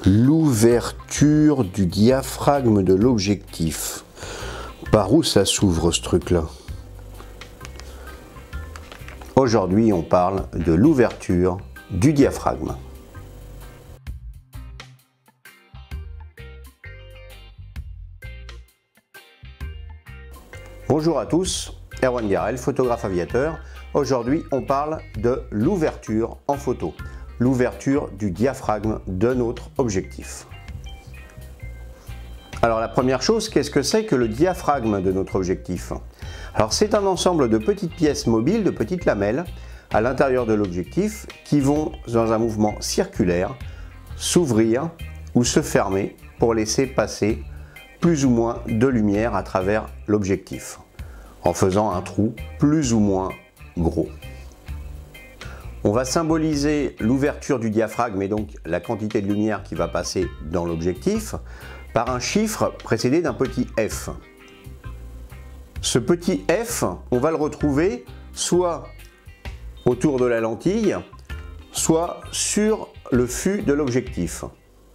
L'ouverture du diaphragme de l'objectif. Par où ça s'ouvre ce truc-là? Aujourd'hui, on parle de l'ouverture du diaphragme. Bonjour à tous, Erwan Garel, photographe aviateur. Aujourd'hui, on parle de l'ouverture en photo, l'ouverture du diaphragme de notre objectif. Alors la première chose, qu'est-ce que c'est que le diaphragme de notre objectif? Alors c'est un ensemble de petites pièces mobiles, de petites lamelles à l'intérieur de l'objectif qui vont dans un mouvement circulaire s'ouvrir ou se fermer pour laisser passer plus ou moins de lumière à travers l'objectif en faisant un trou plus ou moins gros. On va symboliser l'ouverture du diaphragme et donc la quantité de lumière qui va passer dans l'objectif par un chiffre précédé d'un petit f. Ce petit f, on va le retrouver soit autour de la lentille, soit sur le fût de l'objectif.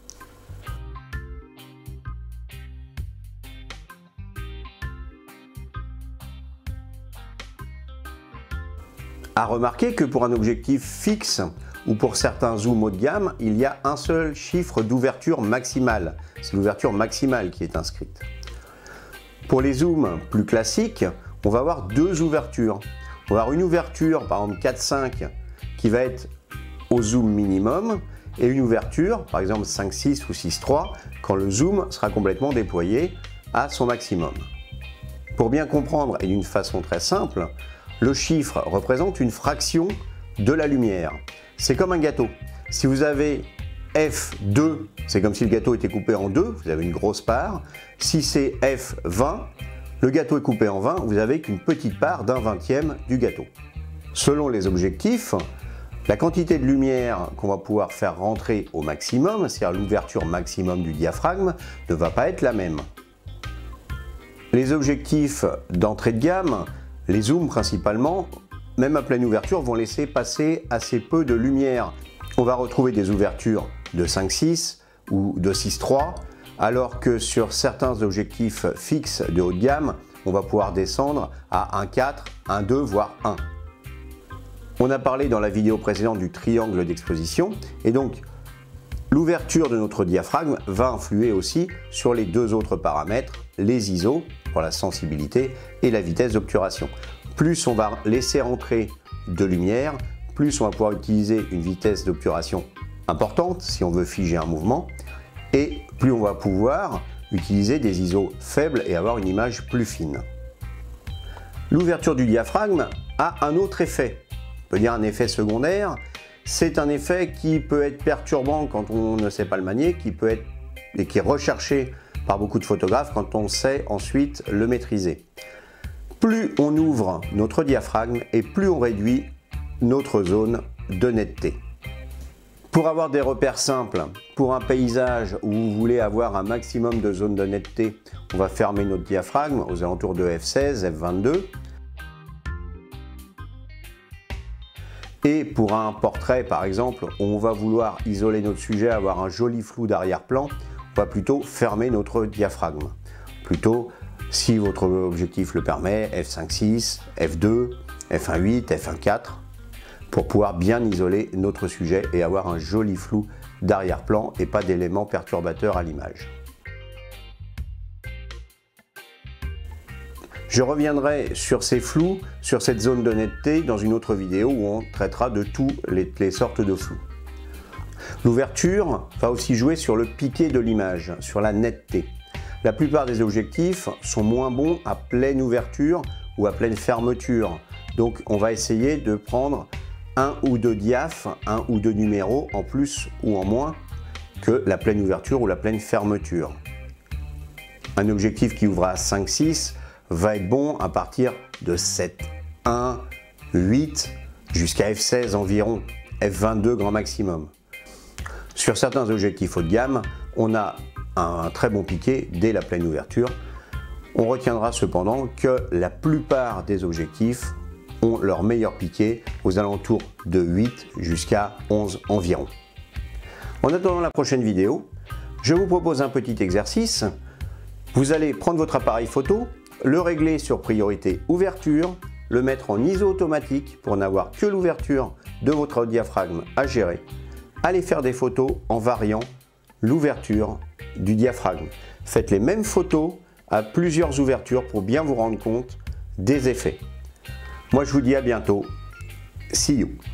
À remarquer que pour un objectif fixe ou pour certains zooms haut de gamme, il y a un seul chiffre d'ouverture maximale. C'est l'ouverture maximale qui est inscrite. Pour les zooms plus classiques, on va avoir deux ouvertures. On va avoir une ouverture, par exemple 4.5, qui va être au zoom minimum, et une ouverture, par exemple 5.6 ou 6.3, quand le zoom sera complètement déployé à son maximum. Pour bien comprendre, et d'une façon très simple, le chiffre représente une fraction de la lumière. C'est comme un gâteau. Si vous avez F2, c'est comme si le gâteau était coupé en deux, vous avez une grosse part. Si c'est F20, le gâteau est coupé en 20, vous avez qu'une petite part d'un vingtième du gâteau. Selon les objectifs, la quantité de lumière qu'on va pouvoir faire rentrer au maximum, c'est-à-dire l'ouverture maximum du diaphragme, ne va pas être la même. Les objectifs d'entrée de gamme, les zooms principalement, même à pleine ouverture, vont laisser passer assez peu de lumière. On va retrouver des ouvertures de 5.6 ou de 6.3, alors que sur certains objectifs fixes de haut de gamme, on va pouvoir descendre à 1.4, 1.2, voire 1. On a parlé dans la vidéo précédente du triangle d'exposition, et donc l'ouverture de notre diaphragme va influer aussi sur les deux autres paramètres, les ISO pour la sensibilité et la vitesse d'obturation. Plus on va laisser entrer de lumière, plus on va pouvoir utiliser une vitesse d'obturation importante si on veut figer un mouvement, et plus on va pouvoir utiliser des ISO faibles et avoir une image plus fine. L'ouverture du diaphragme a un autre effet, on peut dire un effet secondaire. C'est un effet qui peut être perturbant quand on ne sait pas le manier, qui peut être et qui est recherché par beaucoup de photographes quand on sait ensuite le maîtriser. Plus on ouvre notre diaphragme et plus on réduit notre zone de netteté. Pour avoir des repères simples, pour un paysage où vous voulez avoir un maximum de zone de netteté, on va fermer notre diaphragme aux alentours de F16, F22. Et pour un portrait par exemple, on va vouloir isoler notre sujet, avoir un joli flou d'arrière-plan, on va plutôt fermer notre diaphragme. Plutôt, si votre objectif le permet, F5.6, F2, F1.8, F1.4, pour pouvoir bien isoler notre sujet et avoir un joli flou d'arrière-plan et pas d'éléments perturbateurs à l'image. Je reviendrai sur ces flous, sur cette zone de netteté dans une autre vidéo où on traitera de toutes les sortes de flous. L'ouverture va aussi jouer sur le piqué de l'image, sur la netteté. La plupart des objectifs sont moins bons à pleine ouverture ou à pleine fermeture. Donc on va essayer de prendre un ou deux diaphes, un ou deux numéros en plus ou en moins que la pleine ouverture ou la pleine fermeture. Un objectif qui ouvre à 5.6 va être bon à partir de 7.1, 8 jusqu'à F16 environ, F22 grand maximum. Sur certains objectifs haut de gamme, on a un très bon piqué dès la pleine ouverture. On retiendra cependant que la plupart des objectifs ont leur meilleur piqué aux alentours de 8 jusqu'à 11 environ. En attendant la prochaine vidéo, Je vous propose un petit exercice. Vous allez prendre votre appareil photo, le régler sur priorité ouverture, le mettre en ISO automatique pour n'avoir que l'ouverture de votre diaphragme à gérer. Allez faire des photos en variant l'ouverture du diaphragme. Faites les mêmes photos à plusieurs ouvertures pour bien vous rendre compte des effets. Moi je vous dis à bientôt. See you.